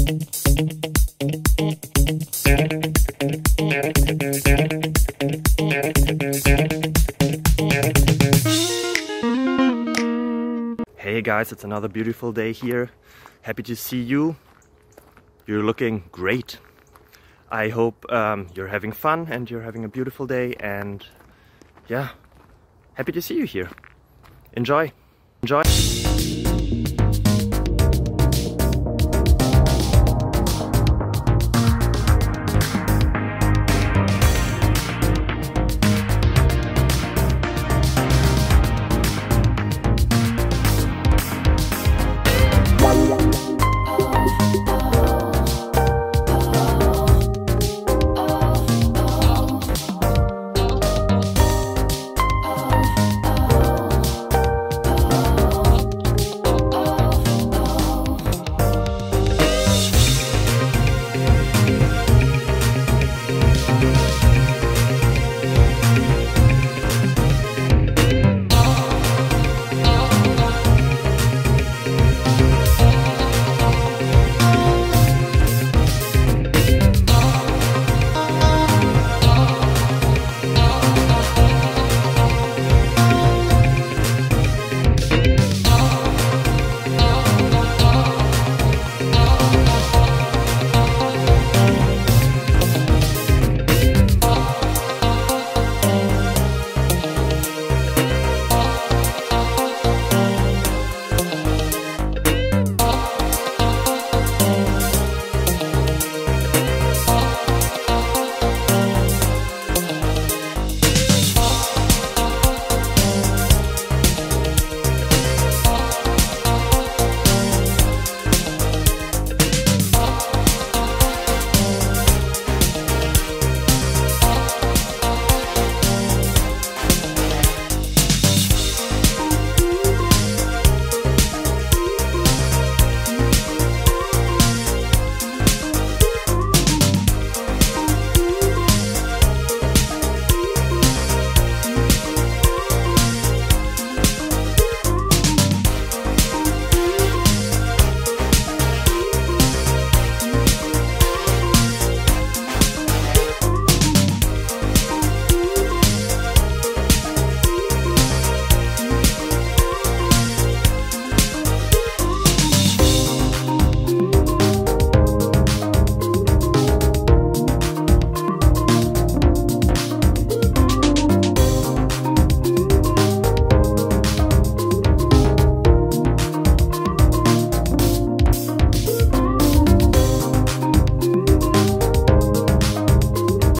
Hey guys, it's another beautiful day here. Happy to see you. You're looking great. I hope you're having fun and you're having a beautiful day, and yeah, happy to see you here. Enjoy. Enjoy.